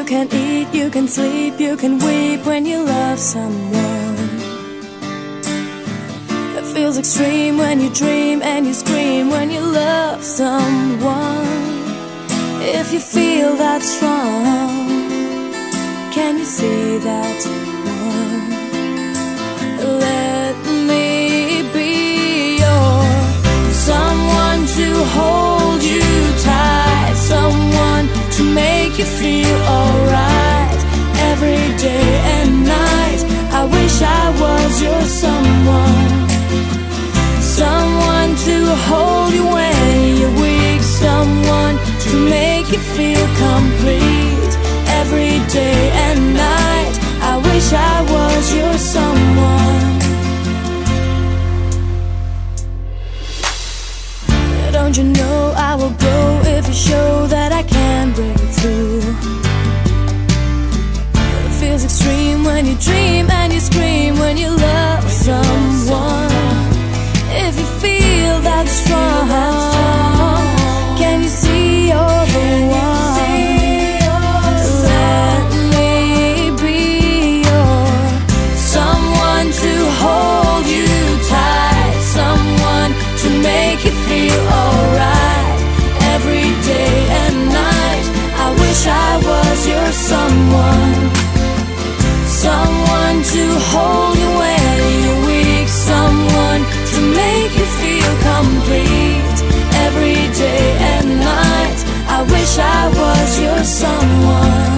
can eat, you can sleep, you can weep when you love someone. It feels extreme when you dream and you scream when you love someone. If you feel that strong, can you see that one? Let me be your someone to hold you tight, someone to make you feel alright every day and night. I wish I was your someone, someone to hold you when you're weak, someone to make you feel complete every day and night. I wish I was your someone. Don't you know I will go if you show that I can break through? It feels extreme when you dream and you scream when you love someone. If you feel that strong, can you see you're the one? Let me be your someone to hold you tight, someone to make you feel alright every day and night. I wish I was your someone, someone to hold you when you're weak, someone to make you feel complete every day and night. I wish I was your someone,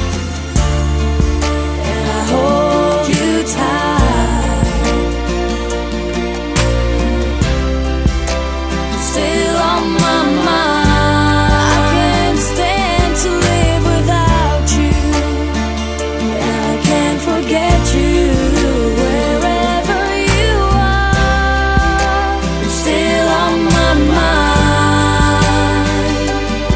and I hold you tight, still on my mind. I can't stand to live without you, and I can't forget you. Wherever you are, you're still on my mind.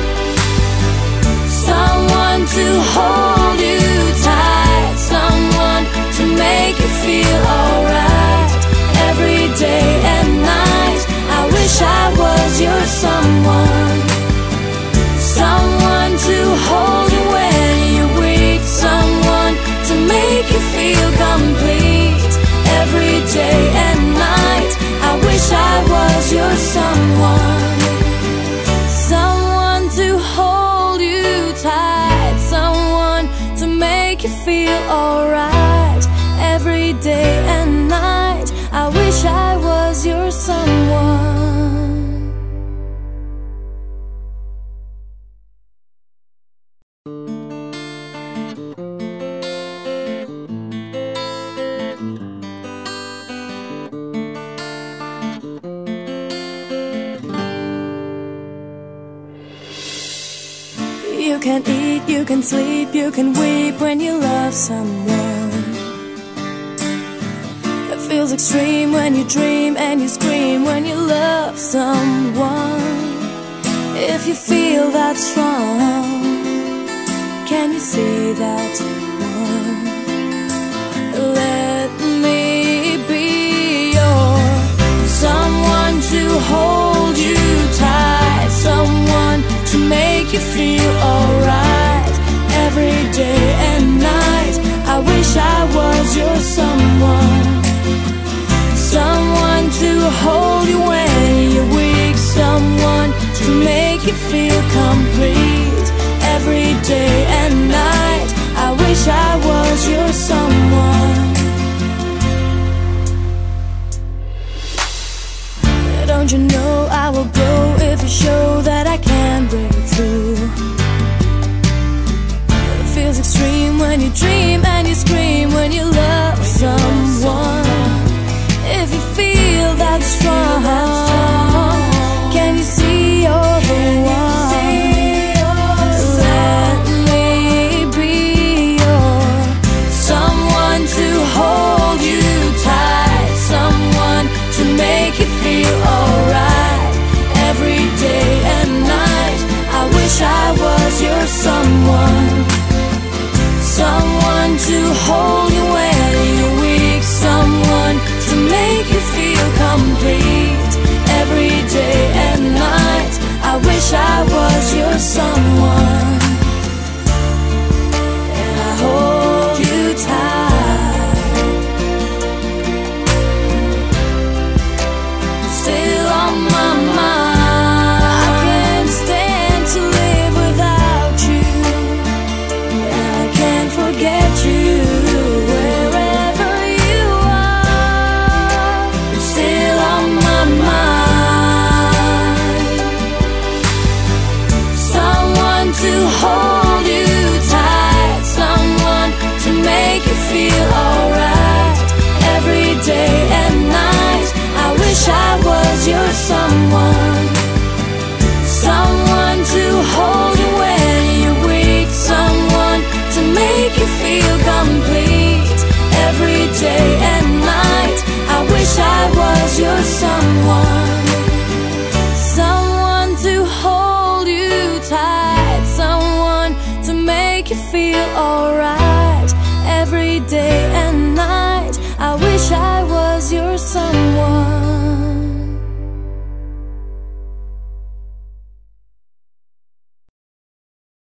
Someone to hold you tight, someone to make you feel alright every day and night. I wish I was your someone, someone to hold you when you're weak, someone to make you feel complete every day and night. I wish I was your someone, someone to hold you tight, someone to make you feel alright every day and night. I wish I was your someone. You can eat, you can sleep, you can weep when you love someone. It feels extreme when you dream and you scream when you love someone. If you feel that strong, can you see that one? Let me be your someone to hold you tight, someone to make you feel alright every day and night. I wish I was your someone, someone to hold you when you're weak, someone to make you feel complete every day and night. I wish I was your someone. Don't you know I will go if you show that I can break through? It feels extreme when you dream and you scream when you love someone. If you feel that strong, can you see you're the one? Let me be your someone to hold you tight, someone to make you feel alright every day and night. I wish I was your someone, someone to hold you when you're weak, someone to make you feel complete every day and night. I wish I was your someone, alright every day